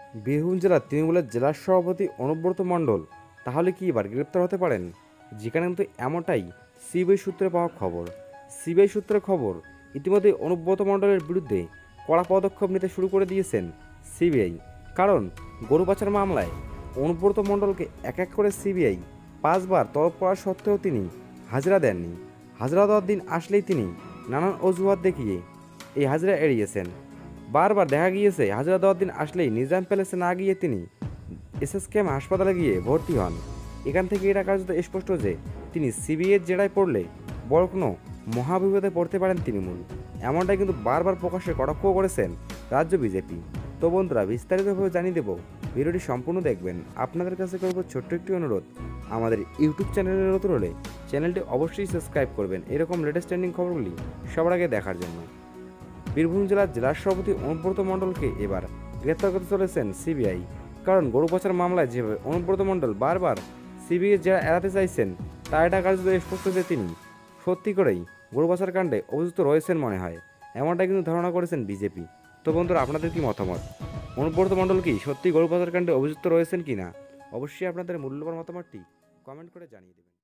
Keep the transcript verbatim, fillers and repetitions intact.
বীরভূম জেলার তৃণমূলের জেলা সভাপতি অনুব্রত মণ্ডল তাহলে কি এবার গ্রেপ্তার হতে পারেন? যেখানে কিন্তু এমনটাই সিবিআই সূত্রে পাওয়া খবর। সিবিআই সূত্রের খবর, ইতিমধ্যে অনুব্রত মণ্ডলের বিরুদ্ধে কড়া পদক্ষেপ নিতে শুরু করে দিয়েছেন সিবিআই। কারণ গরু পাচার মামলায় অনুব্রত মণ্ডলকে এক এক করে সিবিআই পাঁচবার তলব করা সত্ত্বেও তিনি হাজিরা দেননি। হাজিরা দেওয়ার দিন আসলেই তিনি নানান অজুহাত দেখিয়ে এই হাজিরা এড়িয়েছেন। বারবার দেখা গিয়েছে হাজিরা দেওয়ার দিন আসলেই নিজাম প্যালেসে না গিয়ে তিনি এসএসকেএম হাসপাতালে গিয়ে ভর্তি হন। এখান থেকে এটা কার্যত স্পষ্ট যে তিনি সিবিআইয়ের জেরায় পড়লে বড় কোনো মহাবিপদে পড়তে পারেন তৃণমূল। এমনটাই কিন্তু বারবার প্রকাশ্যে কটাক্ষ করেছেন রাজ্য বিজেপি। তো বন্ধুরা, বিস্তারিতভাবে জানিয়ে দেব, ভিডিওটি সম্পূর্ণ দেখবেন। আপনাদের কাছে করব ছোট্ট একটি অনুরোধ, আমাদের ইউটিউব চ্যানেলে নতুন হলে চ্যানেলটি অবশ্যই সাবস্ক্রাইব করবেন এরকম লেটেস্ট ট্রেন্ডিং খবরগুলি সবার আগে দেখার জন্য। বীরভূম জেলার জেলা সভাপতি অনুব্রত মণ্ডলকে এবার গ্রেপ্তার করতে চলেছেন সিবিআই। কারণ গরু পাচার মামলায় যেভাবে অনুব্রত মণ্ডল বারবার সিবিআই জেরা এড়াতে চাইছেন, তা এটা কার্যত স্পষ্ট যে তিনি সত্যি করেই গরু পাচার কাণ্ডে অভিযুক্ত রয়েছেন মনে হয়। এমনটাই কিন্তু ধারণা করেছেন বিজেপি। তো বন্ধুরা, আপনাদের কি মতামত? অনুব্রত মণ্ডল কি সত্যি গরু পাচার কাণ্ডে অভিযুক্ত রয়েছেন কিনা? অবশ্যই আপনাদের মূল্যবান মতামতটি কমেন্ট করে জানিয়ে দেবেন।